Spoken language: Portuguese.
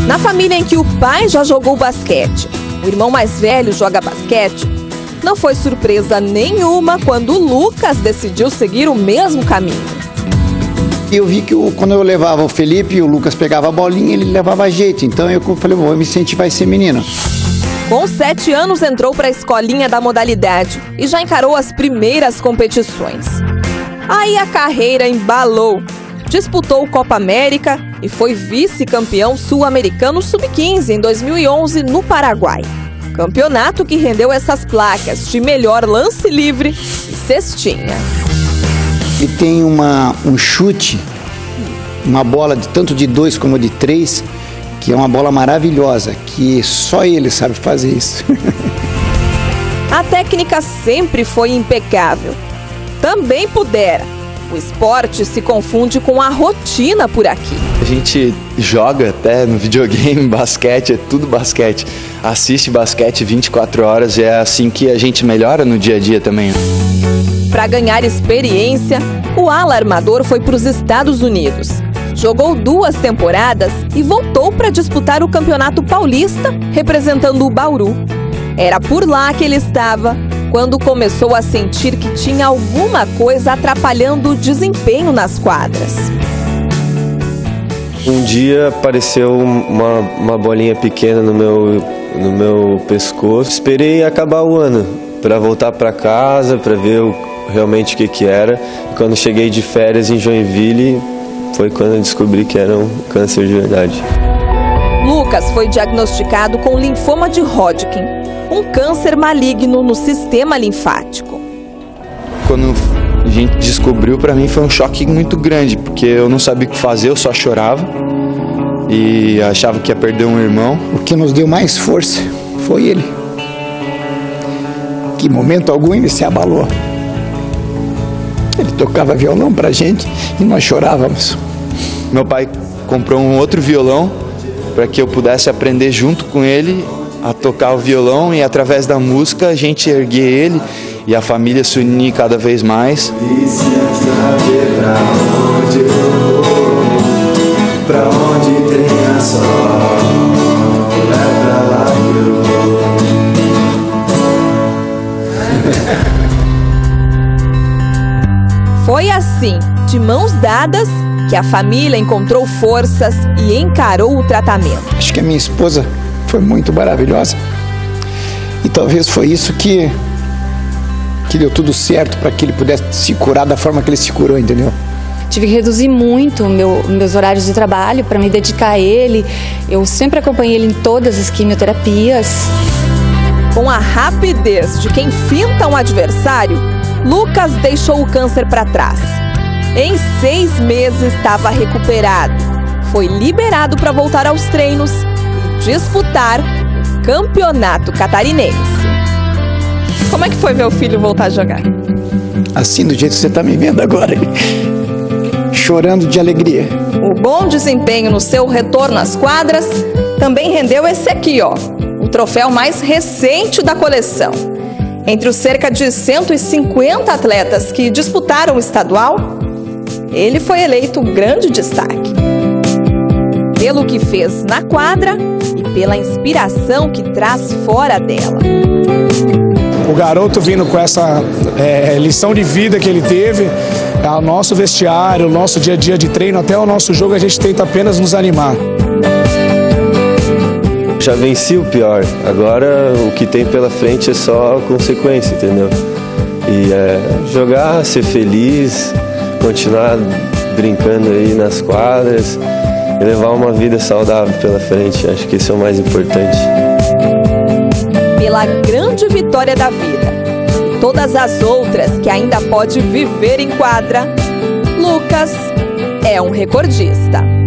Na família em que o pai já jogou basquete, o irmão mais velho joga basquete, não foi surpresa nenhuma quando o Lucas decidiu seguir o mesmo caminho. Eu vi que quando eu levava o Felipe e o Lucas pegava a bolinha, ele levava jeito. Então eu falei, vou me incentivar esse menino. Com 7 anos entrou para a escolinha da modalidade e já encarou as primeiras competições. Aí a carreira embalou. Disputou Copa América e foi vice-campeão sul-americano sub-15 em 2011 no Paraguai. Campeonato que rendeu essas placas de melhor lance livre e cestinha. E tem um chute, uma bola tanto de 2 como de 3, que é uma bola maravilhosa, que só ele sabe fazer isso. A técnica sempre foi impecável. Também pudera. O esporte se confunde com a rotina por aqui. A gente joga até no videogame, basquete, é tudo basquete. Assiste basquete 24 horas e é assim que a gente melhora no dia a dia também. Para ganhar experiência, o ala armador foi para os Estados Unidos. Jogou 2 temporadas e voltou para disputar o Campeonato Paulista, representando o Bauru. Era por lá que ele estava quando começou a sentir que tinha alguma coisa atrapalhando o desempenho nas quadras. Um dia apareceu uma bolinha pequena no meu pescoço. Esperei acabar o ano para voltar para casa, para ver realmente o que era. E quando cheguei de férias em Joinville, foi quando eu descobri que era um câncer de verdade. Lucas foi diagnosticado com linfoma de Hodgkin, um câncer maligno no sistema linfático. Quando a gente descobriu, para mim foi um choque muito grande, porque eu não sabia o que fazer, eu só chorava e achava que ia perder um irmão. O que nos deu mais força foi ele, que em momento algum ele se abalou. Ele tocava violão pra gente e nós chorávamos. Meu pai comprou um outro violão para que eu pudesse aprender junto com ele a tocar o violão e através da música a gente erguer ele e a família se unir cada vez mais. E se saber pra onde tem a sol, é pra lá que eu vou. Foi assim, de mãos dadas, que a família encontrou forças e encarou o tratamento. Acho que a minha esposa foi muito maravilhosa. E talvez foi isso que deu tudo certo para que ele pudesse se curar da forma que ele se curou, entendeu? Tive que reduzir muito meus horários de trabalho para me dedicar a ele. Eu sempre acompanhei ele em todas as quimioterapias. Com a rapidez de quem finta um adversário, Lucas deixou o câncer para trás. Em 6 meses estava recuperado. Foi liberado para voltar aos treinos e disputar o campeonato catarinense. Como é que foi ver o filho voltar a jogar? Assim, do jeito que você está me vendo agora, chorando de alegria. O bom desempenho no seu retorno às quadras também rendeu esse aqui, ó, o troféu mais recente da coleção. Entre os cerca de 150 atletas que disputaram o estadual, ele foi eleito grande destaque. Pelo que fez na quadra e pela inspiração que traz fora dela. O garoto vindo com essa lição de vida que ele teve, o nosso vestiário, o nosso dia a dia de treino, até o nosso jogo, a gente tenta apenas nos animar. Já venci o pior, agora o que tem pela frente é só consequência, entendeu? E jogar, ser feliz, continuar brincando aí nas quadras e levar uma vida saudável pela frente, acho que isso é o mais importante. Pela grande vitória da vida e todas as outras que ainda pode viver em quadra, Lucas é um recordista.